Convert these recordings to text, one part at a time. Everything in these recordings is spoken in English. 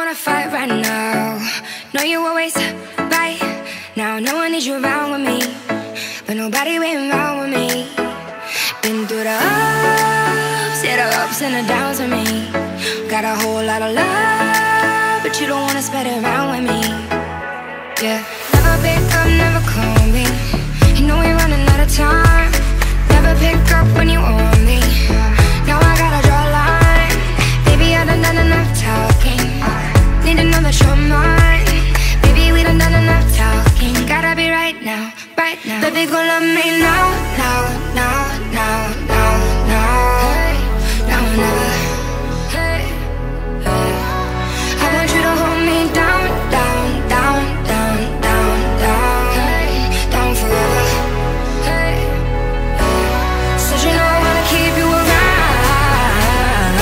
wanna fight right now. Know you always right. Now no one needs you around with me, but nobody waiting around with me. Been through the ups, yeah, the ups and the downs with me. Got a whole lot of love, but you don't wanna spread it around with me. Yeah, never pick up, never call me. You know we're running out of time. Never pick up when you want me. Now I gotta draw a line. Baby, I done enough talking. Need to know that you're mine. Baby, we done enough talking. Gotta be right now, right now. Baby, go love me now, now, now, now, now, now. Hey, now or never. Hey, hey. I want you to hold me down, down, down, down, down, down. Hey, down forever. Hey, hey. Said you know I wanna keep you around,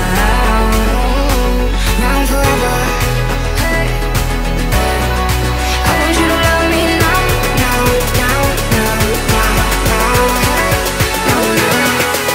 around forever. Hey, hey. I want you to love me now, now, now, now, now, now. Hey, now, now.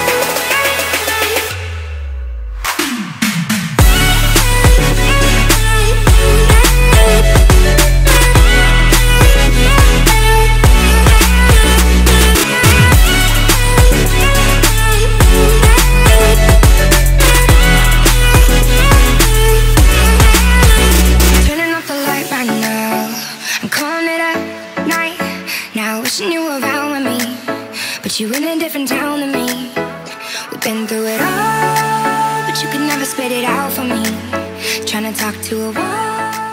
Turning off the light right now. I'm calling it a night. Now wishing you were around with me, but you in a different town than me. We've been through it all, but you could never spit it out for me. Trying to talk to a wall.